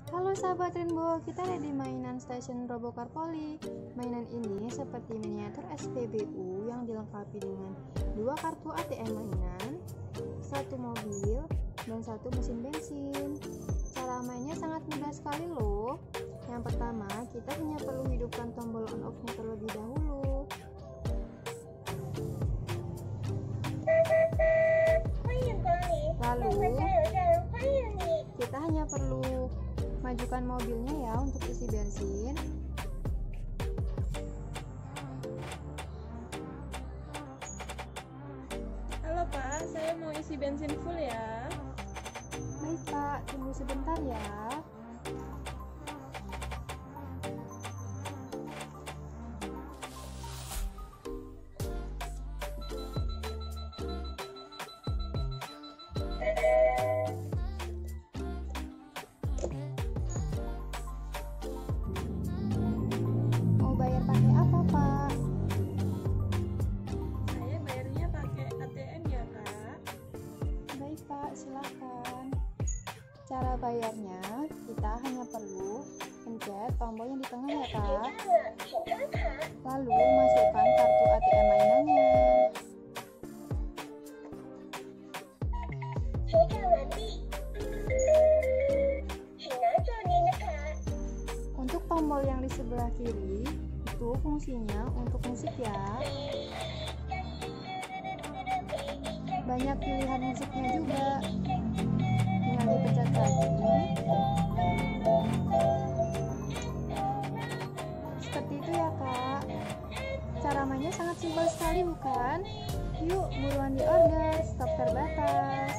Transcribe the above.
Halo sahabat Rainbow, kita ada di mainan stasiun Robocar Poli. Mainan ini seperti miniatur SPBU yang dilengkapi dengan 2 kartu ATM mainan, 1 mobil, dan 1 mesin bensin. Cara mainnya sangat mudah sekali loh. Yang pertama, kita hanya perlu hidupkan tombol on off-nya terlebih dahulu. Lalu, kita hanya perlu majukan mobilnya ya untuk isi bensin. Halo Pak, saya mau isi bensin full ya. Baik Pak, tunggu sebentar ya. Mau bayar pakai apa Pak? Saya bayarnya pakai ATM ya Kak. Baik Pak, silakan. Cara bayarnya, kita hanya perlu pencet tombol yang di tengah ya Kak. Lalu masukkan kartu ATM mainannya. Untuk tombol yang di sebelah kiri, itu fungsinya untuk musik ya. Banyak pilihan musiknya juga. Tinggal dipencet lagi. Seperti itu ya Kak. Cara mainnya sangat simpel sekali bukan? Yuk buruan di order, stok terbatas.